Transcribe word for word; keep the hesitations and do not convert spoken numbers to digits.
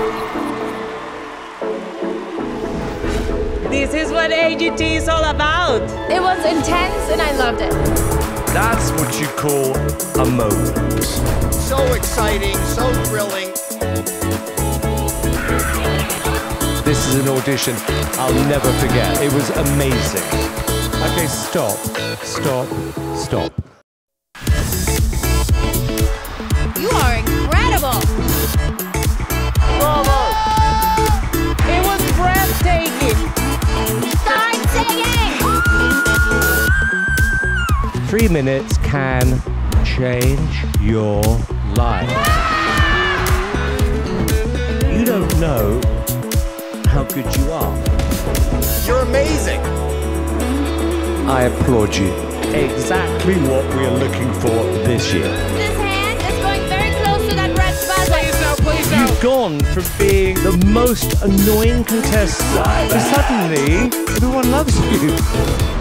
This is what A G T is all about. It was intense and I loved it. That's what you call a moment. So exciting, so thrilling. This is an audition I'll never forget. It was amazing. Okay, stop, stop, stop. You are incredible. Bravo! It was breathtaking. Start singing. Three minutes can change your life. You don't know how good you are. You're amazing. I applaud you. Exactly what we are looking for this year. This hand is going very close to that red button. Please no, please no. You've gone from being the most annoying contestant to suddenly everyone loves you.